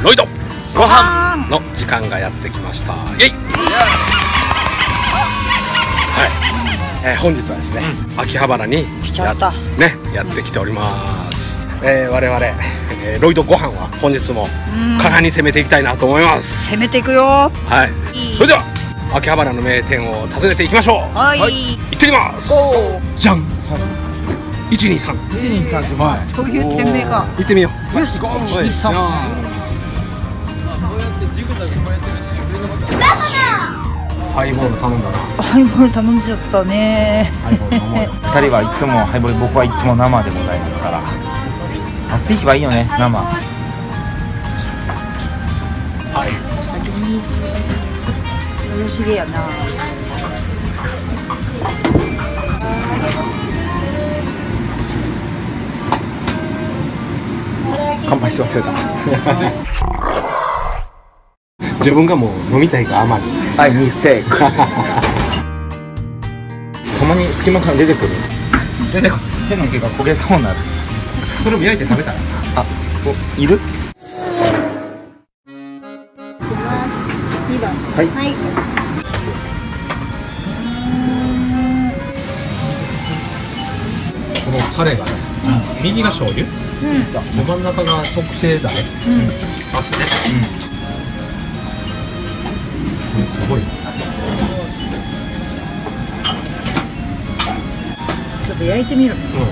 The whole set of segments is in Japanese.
ロイドご飯の時間がやってきました。イエイ。はい、本日はですね、秋葉原にやってきております。我々、ロイドご飯は本日も果敢に攻めていきたいなと思います。 攻めていくよ。 はい。それでは秋葉原の名店を訪ねていきましょう。はい。行ってきます。じゃん。123。123。はい。 そういう店名か。 行ってみよう。 よし。123。 ハイボール頼んだな。 ハイボール頼んじゃったね。 2人はいつもハイボール、僕はいつも生でございますから。暑い日はいいよね、生。 はい。 先に涼しげやな。 乾杯し忘れた。自分がもう飲みたいがあまり。 はい、ミステイク。たまに隙間から出てくる。手の毛が焦げそうになる。 それも焼いて食べたら。 あ、いる？ 2番。 はい。 このタレがね、右が醤油、で真ん中が特製ダレ、足ね。すごい。 ちょっと焼いてみる。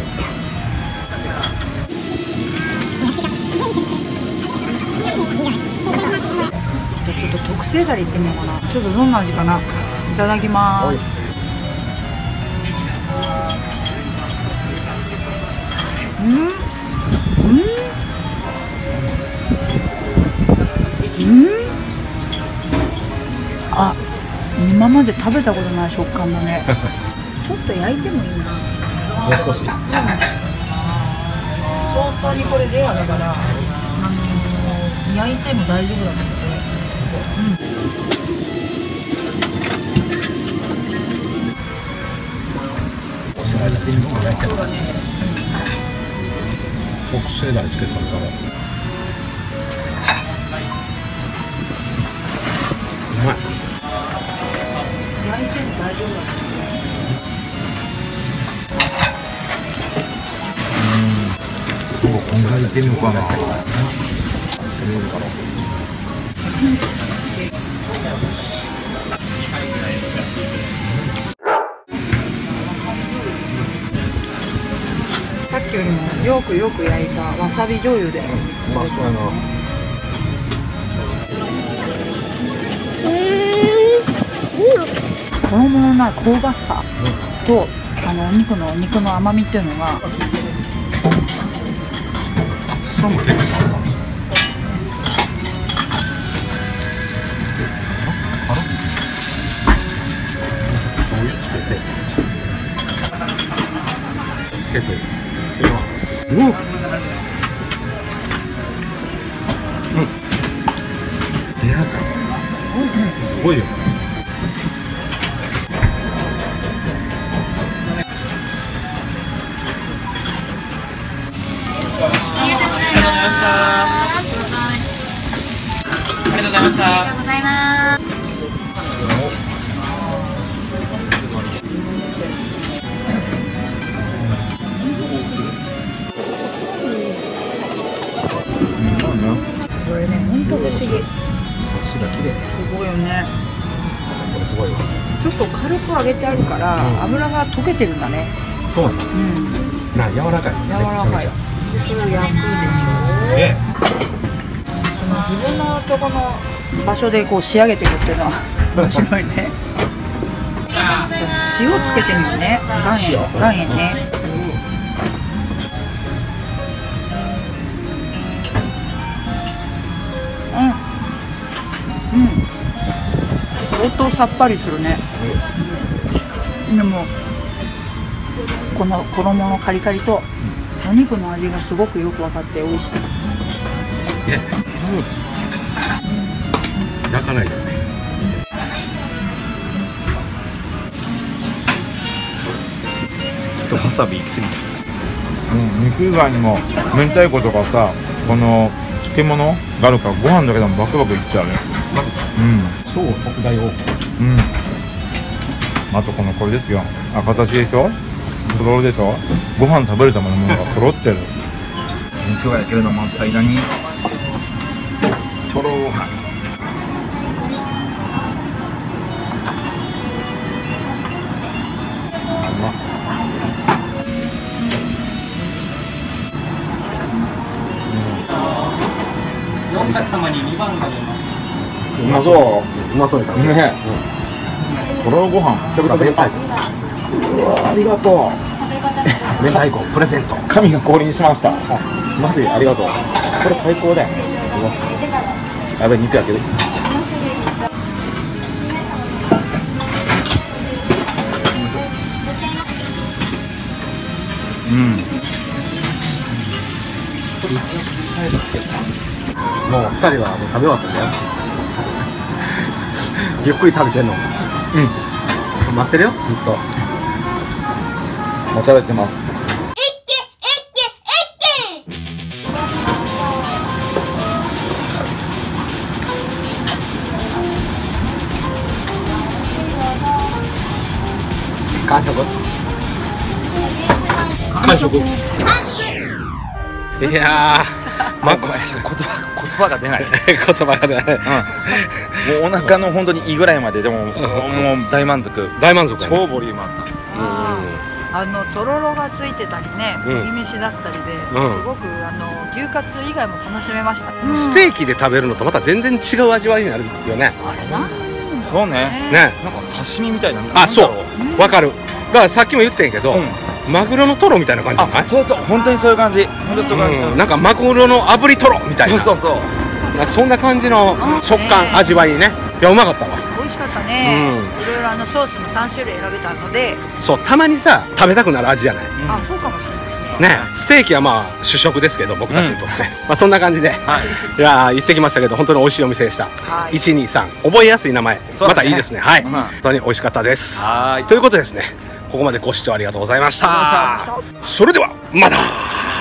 じゃあちょっと特製ダレいってみようかな。ちょっとどんな味かな。いただきます。あ、今まで食べたことない食感だね。ちょっと焼いてもいいな。 もう少し。 相当にこれレアだから、焼いても大丈夫だと思って。 特製ダレつけたのかな。うまい。 焼いても大丈夫だと思って。 こんぐらいいってみようかな。 さっきよりもよく焼いたわさび醤油で。 うまそうやな。 衣のない香ばしさと、肉の甘みっていうのが。 厚さも結構あるかもしれない。醤油つけていきます。レア感すごいよ。 ありがとうございました。ありがとうございます。 これね、本当不思議。 サシが綺麗。 すごいよね。 これすごいわ。 ちょっと軽く揚げてあるから、油が溶けてるんだね。 そうなんだ。な、柔らかい。 柔らかい。で、それを焼くでしょ。その自分のとこの場所でこう仕上げていくっていうのは面白いね。じゃあ塩つけてみるね。岩塩ね。相当さっぱりするね。でもこの衣のカリカリとお肉の味がすごくよく分かって美味しい。 焼かないでね。 わさび行き過ぎた。肉以外にも明太子とかさ、この漬物があるからご飯だけでもバクバクいっちゃうね。 超特大を。 あとこれですよ。形でしょ。とろろでしょ。ご飯食べるためのものが揃ってる。肉が焼けるのも間にとろろご飯。 4客様に2番が出ます。 うまそう。 うまそうに食べる。 ね。とろろご飯。 明太子。 ありがとう。 明太子プレゼント。 神が降臨しました。マジありがとう。これ最高だよ。やべ、肉焼ける。 もう2人はもう食べ終わったんだよ。ゆっくり食べてんの。待ってるよ、ずっと。 もう食べてます。 完食。完食。いやー、 言葉が出ない。 言葉が出ない。 もうお腹の本当にいいぐらいまででももう大満足。 大満足。 超ボリュームあった。 とろろがついてたりね、麦飯だったりで、すごく牛カツ以外も楽しめました。 ステーキで食べるのとまた全然違う味わいになるよね。 あれな。 そうね。 ね。 なんか刺身みたいな。 あ、そう。わかる。だからさっきも言ってんけど、マグロのトロみたいな感じじゃない？ そうそう、本当にそういう感じ。本当にそういう感じ。 なんかマグロの炙りトロみたいな。 そうそう。 そんな感じの食感、味わいね。いや、うまかったわ。 美味しかったね。いろいろソースも3種類選べたので。 そう、たまにさ、食べたくなる味じゃない。 あ、そうかもしれない。 ね、ステーキはまあ主食ですけど、僕たちにとって、まあそんな感じで、いや行ってきましたけど、本当に美味しいお店でした。123、覚えやすい名前、またいいですね。はい、本当に美味しかったです。ということですね、ここまでご視聴ありがとうございました。それではまた。